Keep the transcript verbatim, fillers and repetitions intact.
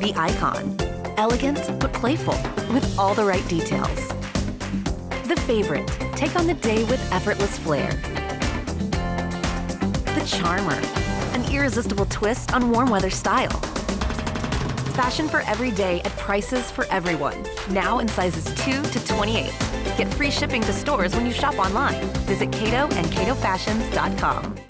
The icon. Elegant but playful, with all the right details. The favorite. Take on the day with effortless flair. The charmer. An irresistible twist on warm weather style. Fashion for every day at prices for everyone. Now in sizes two to twenty-eight. Get free shipping to stores when you shop online. Visit Cato and cato fashions dot com.